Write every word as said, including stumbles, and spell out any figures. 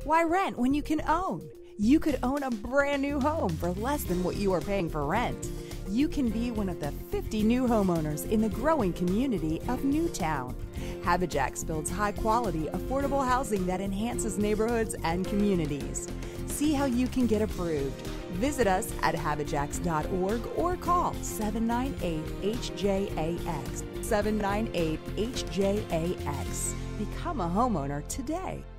Why rent when you can own? You could own a brand new home for less than what you are paying for rent. You can be one of the fifty new homeowners in the growing community of Newtown. HabiJax builds high-quality, affordable housing that enhances neighborhoods and communities. See how you can get approved. Visit us at habijax dot org or call seven nine eight H J A X, seven nine eight H J A X. Become a homeowner today.